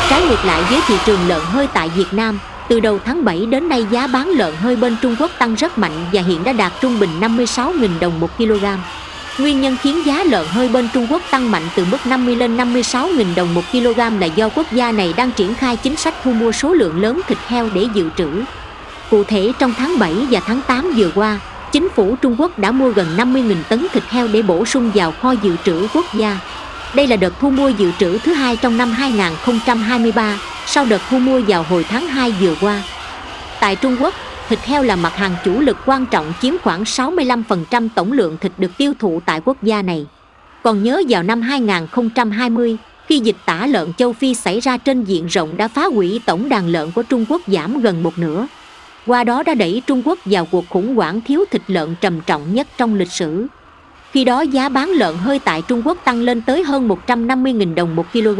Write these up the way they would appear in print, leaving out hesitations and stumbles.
Trái ngược lại với thị trường lợn hơi tại Việt Nam, từ đầu tháng 7 đến nay giá bán lợn hơi bên Trung Quốc tăng rất mạnh và hiện đã đạt trung bình 56.000 đồng một kg. Nguyên nhân khiến giá lợn hơi bên Trung Quốc tăng mạnh từ mức 50 lên 56.000 đồng một kg là do quốc gia này đang triển khai chính sách thu mua số lượng lớn thịt heo để dự trữ. Cụ thể, trong tháng 7 và tháng 8 vừa qua, chính phủ Trung Quốc đã mua gần 50.000 tấn thịt heo để bổ sung vào kho dự trữ quốc gia. Đây là đợt thu mua dự trữ thứ hai trong năm 2023, sau đợt thu mua vào hồi tháng 2 vừa qua. Tại Trung Quốc, thịt heo là mặt hàng chủ lực quan trọng chiếm khoảng 65% tổng lượng thịt được tiêu thụ tại quốc gia này. Còn nhớ vào năm 2020, khi dịch tả lợn châu Phi xảy ra trên diện rộng đã phá hủy tổng đàn lợn của Trung Quốc giảm gần một nửa. Qua đó đã đẩy Trung Quốc vào cuộc khủng hoảng thiếu thịt lợn trầm trọng nhất trong lịch sử. Khi đó giá bán lợn hơi tại Trung Quốc tăng lên tới hơn 150.000 đồng một kg.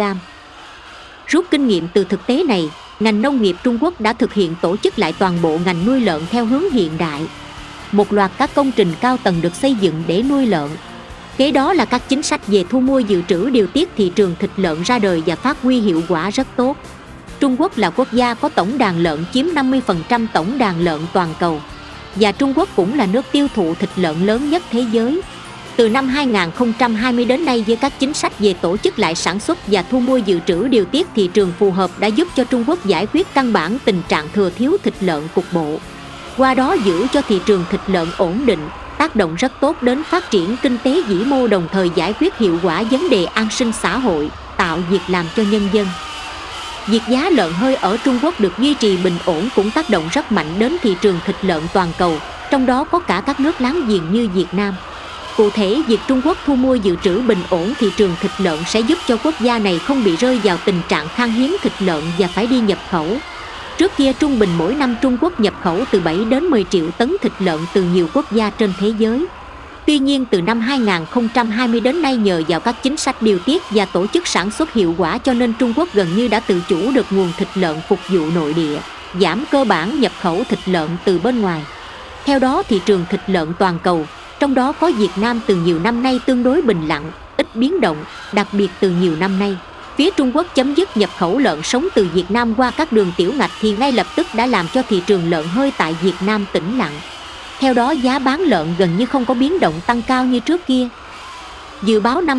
Rút kinh nghiệm từ thực tế này, ngành nông nghiệp Trung Quốc đã thực hiện tổ chức lại toàn bộ ngành nuôi lợn theo hướng hiện đại. Một loạt các công trình cao tầng được xây dựng để nuôi lợn. Kế đó là các chính sách về thu mua dự trữ điều tiết thị trường thịt lợn ra đời và phát huy hiệu quả rất tốt. Trung Quốc là quốc gia có tổng đàn lợn chiếm 50% tổng đàn lợn toàn cầu. Và Trung Quốc cũng là nước tiêu thụ thịt lợn lớn nhất thế giới. Từ năm 2020 đến nay, với các chính sách về tổ chức lại sản xuất và thu mua dự trữ điều tiết thị trường phù hợp đã giúp cho Trung Quốc giải quyết căn bản tình trạng thừa thiếu thịt lợn cục bộ. Qua đó giữ cho thị trường thịt lợn ổn định, tác động rất tốt đến phát triển kinh tế vĩ mô, đồng thời giải quyết hiệu quả vấn đề an sinh xã hội, tạo việc làm cho nhân dân. Việc giá lợn hơi ở Trung Quốc được duy trì bình ổn cũng tác động rất mạnh đến thị trường thịt lợn toàn cầu, trong đó có cả các nước láng giềng như Việt Nam. Cụ thể, việc Trung Quốc thu mua dự trữ bình ổn thị trường thịt lợn sẽ giúp cho quốc gia này không bị rơi vào tình trạng khan hiếm thịt lợn và phải đi nhập khẩu. Trước kia trung bình mỗi năm Trung Quốc nhập khẩu từ 7 đến 10 triệu tấn thịt lợn từ nhiều quốc gia trên thế giới. Tuy nhiên, từ năm 2020 đến nay, nhờ vào các chính sách điều tiết và tổ chức sản xuất hiệu quả cho nên Trung Quốc gần như đã tự chủ được nguồn thịt lợn phục vụ nội địa, giảm cơ bản nhập khẩu thịt lợn từ bên ngoài. Theo đó, thị trường thịt lợn toàn cầu, trong đó có Việt Nam, từ nhiều năm nay tương đối bình lặng, ít biến động. Đặc biệt từ nhiều năm nay, phía Trung Quốc chấm dứt nhập khẩu lợn sống từ Việt Nam qua các đường tiểu ngạch thì ngay lập tức đã làm cho thị trường lợn hơi tại Việt Nam tĩnh lặng. Theo đó, giá bán lợn gần như không có biến động tăng cao như trước kia. Dự báo năm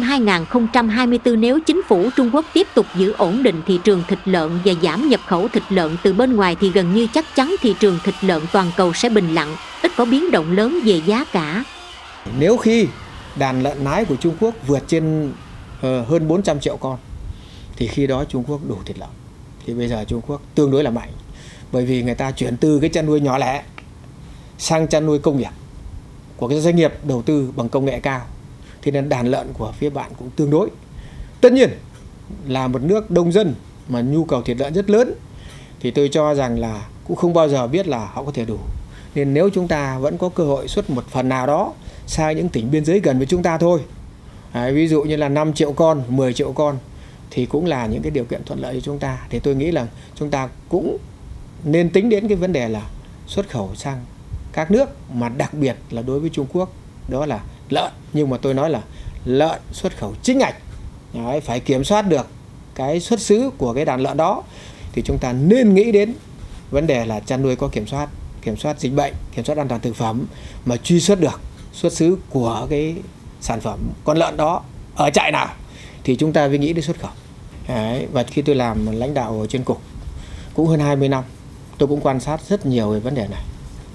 2024, nếu chính phủ Trung Quốc tiếp tục giữ ổn định thị trường thịt lợn và giảm nhập khẩu thịt lợn từ bên ngoài thì gần như chắc chắn thị trường thịt lợn toàn cầu sẽ bình lặng, ít có biến động lớn về giá cả. Nếu khi đàn lợn nái của Trung Quốc vượt trên hơn 400 triệu con thì khi đó Trung Quốc đủ thịt lợn. Thì bây giờ Trung Quốc tương đối là mạnh, bởi vì người ta chuyển từ cái chăn nuôi nhỏ lẻ sang chăn nuôi công nghiệp của cái doanh nghiệp đầu tư bằng công nghệ cao. Thì nên đàn lợn của phía bạn cũng tương đối. Tất nhiên là một nước đông dân mà nhu cầu thịt lợn rất lớn thì tôi cho rằng là cũng không bao giờ biết là họ có thể đủ. Nên nếu chúng ta vẫn có cơ hội xuất một phần nào đó sang những tỉnh biên giới gần với chúng ta thôi, ví dụ như là 5 triệu con, 10 triệu con, thì cũng là những cái điều kiện thuận lợi cho chúng ta. Thì tôi nghĩ là chúng ta cũng nên tính đến cái vấn đề là xuất khẩu sang các nước, mà đặc biệt là đối với Trung Quốc, đó là lợn. Nhưng mà tôi nói là lợn xuất khẩu chính ngạch. Đấy, phải kiểm soát được cái xuất xứ của cái đàn lợn đó. Thì chúng ta nên nghĩ đến vấn đề là chăn nuôi có kiểm soát dịch bệnh, kiểm soát an toàn thực phẩm, mà truy xuất được xuất xứ của cái sản phẩm con lợn đó ở trại nào thì chúng ta mới nghĩ đến xuất khẩu. Đấy, và khi tôi làm lãnh đạo ở trên cục cũng hơn 20 năm, tôi cũng quan sát rất nhiều về vấn đề này.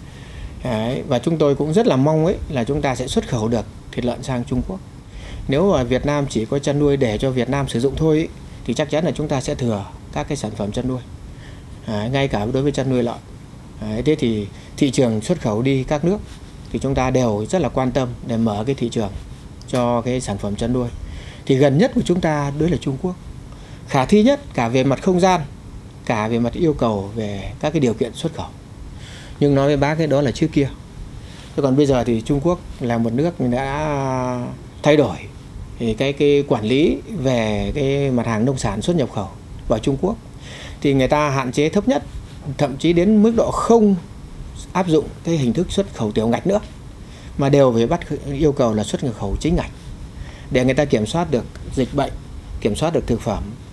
Đấy, và chúng tôi cũng rất là mong là chúng ta sẽ xuất khẩu được thịt lợn sang Trung Quốc. Nếu mà Việt Nam chỉ có chăn nuôi để cho Việt Nam sử dụng thôi thì chắc chắn là chúng ta sẽ thừa các cái sản phẩm chăn nuôi. Ngay cả đối với chăn nuôi lợn. Thế thì thị trường xuất khẩu đi các nước thì chúng ta đều rất là quan tâm để mở cái thị trường cho cái sản phẩm chăn nuôi. Thì gần nhất của chúng ta đối là Trung Quốc. Khả thi nhất cả về mặt không gian, cả về mặt yêu cầu về các cái điều kiện xuất khẩu. Nhưng nói với bác cái đó là trước kia. Thế còn bây giờ thì Trung Quốc là một nước đã thay đổi thì cái quản lý về cái mặt hàng nông sản xuất nhập khẩu vào Trung Quốc. Thì người ta hạn chế thấp nhất, thậm chí đến mức độ không áp dụng cái hình thức xuất khẩu tiểu ngạch nữa, mà đều phải yêu cầu là xuất khẩu chính ngạch để người ta kiểm soát được dịch bệnh, kiểm soát được thực phẩm,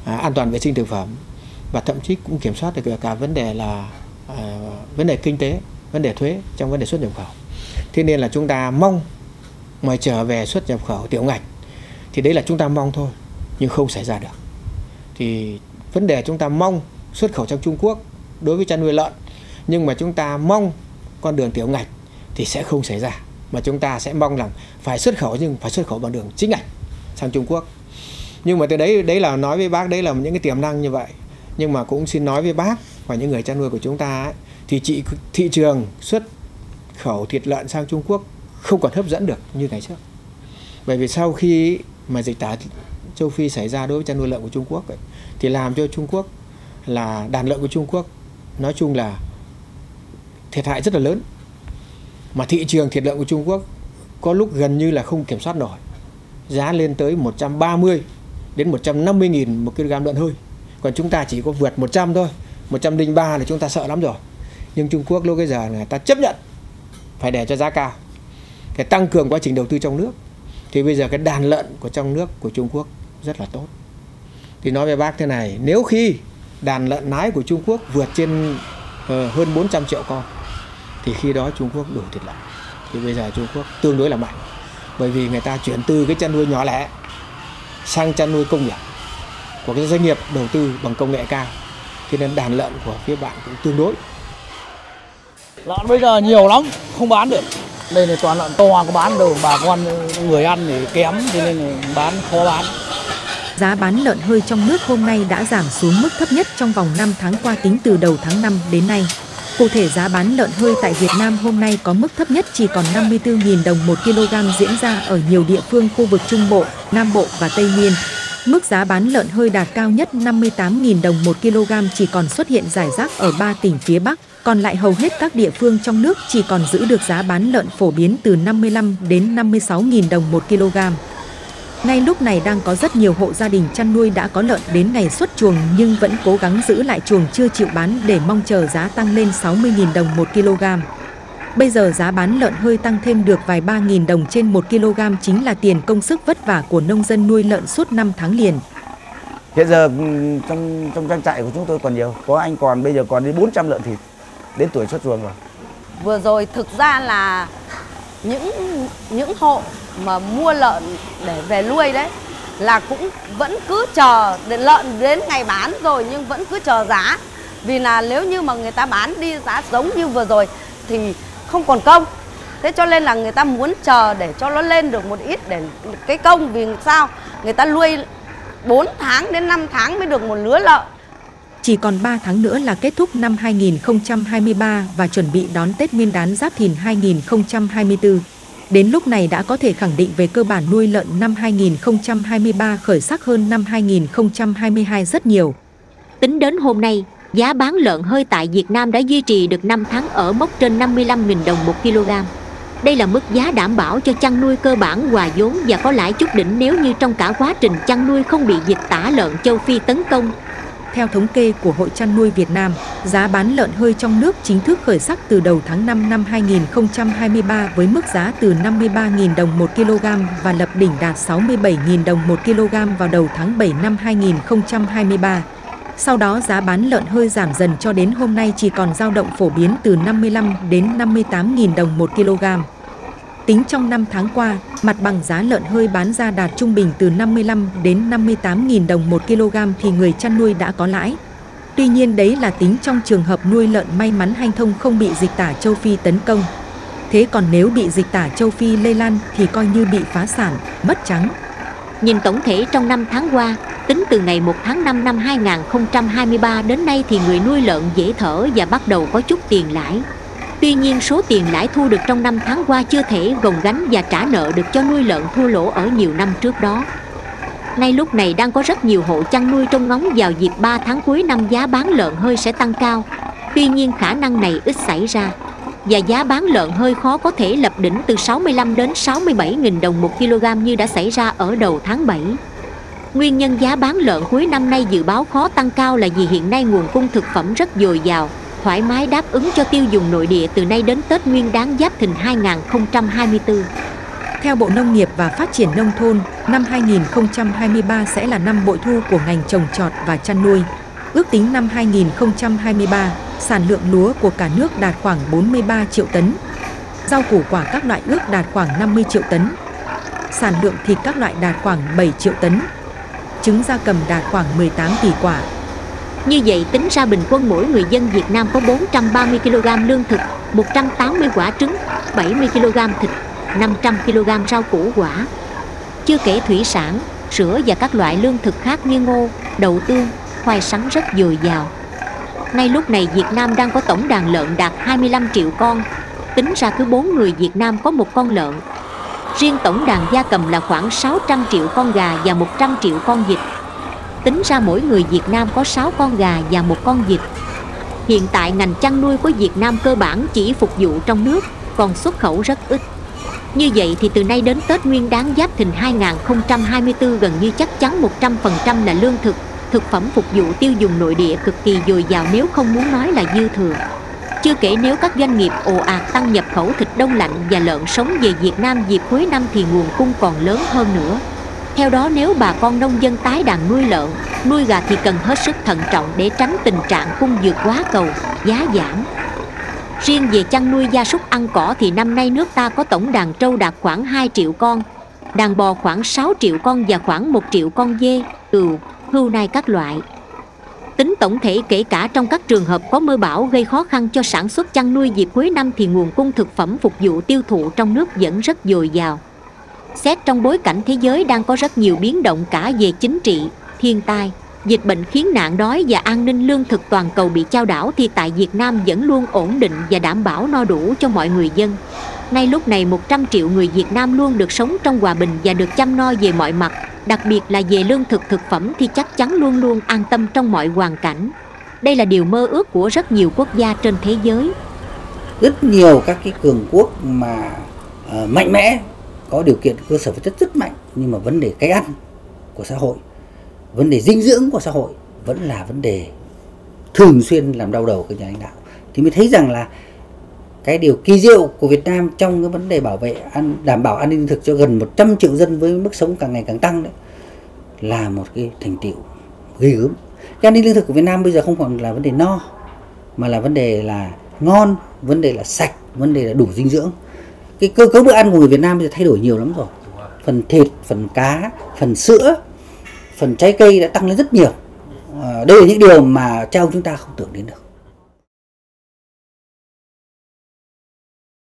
an toàn vệ sinh thực phẩm, và thậm chí cũng kiểm soát được cả vấn đề là vấn đề kinh tế, vấn đề thuế trong vấn đề xuất nhập khẩu. Thế nên là chúng ta mong mà trở về xuất nhập khẩu tiểu ngạch thì đấy là chúng ta mong thôi, nhưng không xảy ra được. Thì vấn đề chúng ta mong xuất khẩu sang Trung Quốc đối với chăn nuôi lợn, nhưng mà chúng ta mong con đường tiểu ngạch thì sẽ không xảy ra, mà chúng ta sẽ mong rằng phải xuất khẩu, nhưng phải xuất khẩu bằng đường chính ngạch sang Trung Quốc. Nhưng mà từ đấy là nói với bác, đấy là những cái tiềm năng như vậy. Nhưng mà cũng xin nói với bác và những người chăn nuôi của chúng ta ấy, thì thị trường xuất khẩu thịt lợn sang Trung Quốc không còn hấp dẫn được như ngày trước. Bởi vì sau khi mà dịch tả châu Phi xảy ra đối với chăn nuôi lợn của Trung Quốc ấy, thì làm cho Trung Quốc là đàn lợn của Trung Quốc nói chung là thiệt hại rất là lớn. Mà thị trường thịt lợn của Trung Quốc có lúc gần như là không kiểm soát nổi, giá lên tới 130 đến 150 nghìn một kg lợn hơi. Còn chúng ta chỉ có vượt 100 thôi, 103 là chúng ta sợ lắm rồi. Nhưng Trung Quốc lúc bây giờ người ta chấp nhận phải để cho giá cao, để tăng cường quá trình đầu tư trong nước. Thì bây giờ cái đàn lợn của trong nước của Trung Quốc rất là tốt. Thì nói với bác thế này, nếu khi đàn lợn nái của Trung Quốc vượt trên hơn 400 triệu con thì khi đó Trung Quốc đủ thịt lợn. Thì bây giờ Trung Quốc tương đối là mạnh, bởi vì người ta chuyển từ cái chăn nuôi nhỏ lẻ sang chăn nuôi công nghiệp của cái doanh nghiệp đầu tư bằng công nghệ cao. Cho nên đàn lợn của phía bạn cũng tương đối. Lợn bây giờ nhiều lắm, không bán được. Đây là toàn lợn to, có bán đâu, bà con người ăn thì kém, cho nên là bán khó bán. Giá bán lợn hơi trong nước hôm nay đã giảm xuống mức thấp nhất trong vòng 5 tháng qua tính từ đầu tháng 5 đến nay. Cụ thể giá bán lợn hơi tại Việt Nam hôm nay có mức thấp nhất chỉ còn 54.000 đồng 1 kg diễn ra ở nhiều địa phương khu vực Trung Bộ, Nam Bộ và Tây Nguyên. Mức giá bán lợn hơi đạt cao nhất 58.000 đồng 1 kg chỉ còn xuất hiện rải rác ở 3 tỉnh phía Bắc, còn lại hầu hết các địa phương trong nước chỉ còn giữ được giá bán lợn phổ biến từ 55 đến 56.000 đồng 1 kg. Ngay lúc này đang có rất nhiều hộ gia đình chăn nuôi đã có lợn đến ngày xuất chuồng nhưng vẫn cố gắng giữ lại chuồng chưa chịu bán để mong chờ giá tăng lên 60.000 đồng 1 kg. Bây giờ giá bán lợn hơi tăng thêm được vài 3.000 đồng trên 1 kg chính là tiền công sức vất vả của nông dân nuôi lợn suốt 5 tháng liền. Hiện giờ trong trang trại của chúng tôi còn nhiều, có anh còn bây giờ còn đến 400 lợn thịt đến tuổi xuất chuồng rồi. Vừa rồi thực ra là những hộ mà mua lợn để về nuôi đấy là cũng vẫn cứ chờ để lợn đến ngày bán rồi nhưng vẫn cứ chờ giá. Vì là nếu như mà người ta bán đi giá giống như vừa rồi thì không còn công. Thế cho nên là người ta muốn chờ để cho nó lên được một ít để cái công, vì sao? Người ta nuôi 4 tháng đến 5 tháng mới được một lứa lợn. Chỉ còn 3 tháng nữa là kết thúc năm 2023 và chuẩn bị đón Tết Nguyên đán Giáp Thìn 2024. Đến lúc này đã có thể khẳng định về cơ bản nuôi lợn năm 2023 khởi sắc hơn năm 2022 rất nhiều. Tính đến hôm nay, giá bán lợn hơi tại Việt Nam đã duy trì được 5 tháng ở mốc trên 55.000 đồng 1 kg. Đây là mức giá đảm bảo cho chăn nuôi cơ bản hòa vốn và có lãi chút đỉnh nếu như trong cả quá trình chăn nuôi không bị dịch tả lợn châu Phi tấn công. Theo thống kê của Hội chăn nuôi Việt Nam, giá bán lợn hơi trong nước chính thức khởi sắc từ đầu tháng 5 năm 2023 với mức giá từ 53.000 đồng 1 kg và lập đỉnh đạt 67.000 đồng 1 kg vào đầu tháng 7 năm 2023. Sau đó giá bán lợn hơi giảm dần cho đến hôm nay chỉ còn dao động phổ biến từ 55 đến 58.000 đồng 1 kg. Tính trong 5 tháng qua, mặt bằng giá lợn hơi bán ra đạt trung bình từ 55 đến 58.000 đồng 1 kg thì người chăn nuôi đã có lãi. Tuy nhiên đấy là tính trong trường hợp nuôi lợn may mắn hanh thông không bị dịch tả châu Phi tấn công. Thế còn nếu bị dịch tả châu Phi lây lan thì coi như bị phá sản, mất trắng. Nhìn tổng thể trong 5 tháng qua, tính từ ngày 1 tháng 5 năm 2023 đến nay thì người nuôi lợn dễ thở và bắt đầu có chút tiền lãi. Tuy nhiên số tiền lãi thu được trong 5 tháng qua chưa thể gồng gánh và trả nợ được cho nuôi lợn thua lỗ ở nhiều năm trước đó. Ngay lúc này đang có rất nhiều hộ chăn nuôi trông ngóng vào dịp 3 tháng cuối năm giá bán lợn hơi sẽ tăng cao. Tuy nhiên khả năng này ít xảy ra và giá bán lợn hơi khó có thể lập đỉnh từ 65 đến 67.000 đồng 1 kg như đã xảy ra ở đầu tháng 7. Nguyên nhân giá bán lợn cuối năm nay dự báo khó tăng cao là vì hiện nay nguồn cung thực phẩm rất dồi dào, thoải mái đáp ứng cho tiêu dùng nội địa từ nay đến Tết Nguyên đán Giáp Thìn 2024. Theo Bộ Nông nghiệp và Phát triển Nông thôn, năm 2023 sẽ là năm bội thu của ngành trồng trọt và chăn nuôi. Ước tính năm 2023, sản lượng lúa của cả nước đạt khoảng 43 triệu tấn. Rau củ quả các loại ước đạt khoảng 50 triệu tấn. Sản lượng thịt các loại đạt khoảng 7 triệu tấn. Trứng gia cầm đạt khoảng 18 tỷ quả. Như vậy tính ra bình quân mỗi người dân Việt Nam có 430 kg lương thực, 180 quả trứng, 70 kg thịt, 500 kg rau củ quả. Chưa kể thủy sản, sữa và các loại lương thực khác như ngô, đậu tương, khoai sắn rất dồi dào. Ngay lúc này Việt Nam đang có tổng đàn lợn đạt 25 triệu con, tính ra cứ 4 người Việt Nam có một con lợn. Riêng tổng đàn gia cầm là khoảng 600 triệu con gà và 100 triệu con vịt. Tính ra mỗi người Việt Nam có 6 con gà và 1 con vịt. Hiện tại ngành chăn nuôi của Việt Nam cơ bản chỉ phục vụ trong nước, còn xuất khẩu rất ít. Như vậy thì từ nay đến Tết Nguyên đán Giáp Thìn 2024 gần như chắc chắn 100% là lương thực, thực phẩm phục vụ tiêu dùng nội địa cực kỳ dồi dào, nếu không muốn nói là dư thừa. Chưa kể nếu các doanh nghiệp ồ ạt tăng nhập khẩu thịt đông lạnh và lợn sống về Việt Nam dịp cuối năm thì nguồn cung còn lớn hơn nữa. Theo đó, nếu bà con nông dân tái đàn nuôi lợn, nuôi gà thì cần hết sức thận trọng để tránh tình trạng cung vượt quá cầu, giá giảm. Riêng về chăn nuôi gia súc ăn cỏ thì năm nay nước ta có tổng đàn trâu đạt khoảng 2 triệu con, đàn bò khoảng 6 triệu con và khoảng 1 triệu con dê, cừu, hươu nai các loại. Tính tổng thể kể cả trong các trường hợp có mưa bão gây khó khăn cho sản xuất chăn nuôi dịp cuối năm thì nguồn cung thực phẩm phục vụ tiêu thụ trong nước vẫn rất dồi dào. Xét trong bối cảnh thế giới đang có rất nhiều biến động cả về chính trị, thiên tai, dịch bệnh khiến nạn đói và an ninh lương thực toàn cầu bị chao đảo thì tại Việt Nam vẫn luôn ổn định và đảm bảo no đủ cho mọi người dân. Ngay lúc này 100 triệu người Việt Nam luôn được sống trong hòa bình và được chăm no về mọi mặt, đặc biệt là về lương thực thực phẩm thì chắc chắn luôn luôn an tâm trong mọi hoàn cảnh. Đây là điều mơ ước của rất nhiều quốc gia trên thế giới. Rất nhiều các cái cường quốc mà mạnh mẽ, có điều kiện cơ sở vật chất rất mạnh, nhưng mà vấn đề cái ăn của xã hội, vấn đề dinh dưỡng của xã hội vẫn là vấn đề thường xuyên làm đau đầu các nhà lãnh đạo. Thì mới thấy rằng là cái điều kỳ diệu của Việt Nam trong cái vấn đề đảm bảo an ninh lương thực cho gần 100 triệu dân với mức sống càng ngày càng tăng đấy là một cái thành tựu ghê gớm. Cái an ninh lương thực của Việt Nam bây giờ không còn là vấn đề no, mà là vấn đề là ngon, vấn đề là sạch, vấn đề là đủ dinh dưỡng. Cái cơ cấu bữa ăn của người Việt Nam bây giờ thay đổi nhiều lắm rồi. Phần thịt, phần cá, phần sữa, phần trái cây đã tăng lên rất nhiều. Đây là những điều mà cha ông chúng ta không tưởng đến được.